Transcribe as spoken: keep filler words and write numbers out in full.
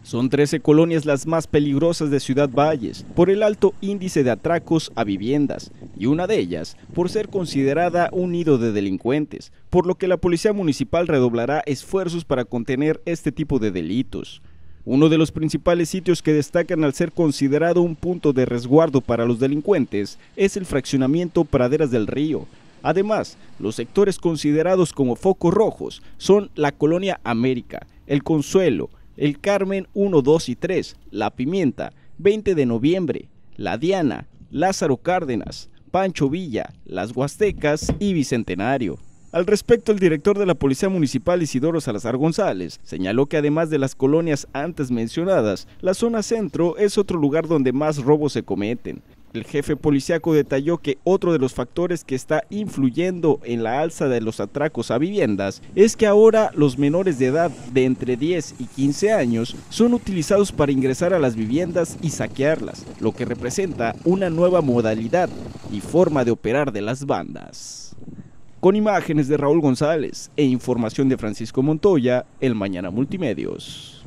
Son trece colonias las más peligrosas de Ciudad Valles por el alto índice de atracos a viviendas y una de ellas por ser considerada un nido de delincuentes, por lo que la Policía Municipal redoblará esfuerzos para contener este tipo de delitos. Uno de los principales sitios que destacan al ser considerado un punto de resguardo para los delincuentes es el fraccionamiento Praderas del Río. Además, los sectores considerados como focos rojos son la Colonia América, El Consuelo, El Carmen uno, dos y tres, La Pimienta, veinte de noviembre, La Diana, Lázaro Cárdenas, Pancho Villa, Las Huastecas y Bicentenario. Al respecto, el director de la Policía Municipal, Isidoro Salazar González, señaló que además de las colonias antes mencionadas, la zona centro es otro lugar donde más robos se cometen. El jefe policíaco detalló que otro de los factores que está influyendo en la alza de los atracos a viviendas es que ahora los menores de edad de entre diez y quince años son utilizados para ingresar a las viviendas y saquearlas, lo que representa una nueva modalidad y forma de operar de las bandas. Con imágenes de Raúl González e información de Francisco Montoya, El Mañana Multimedios.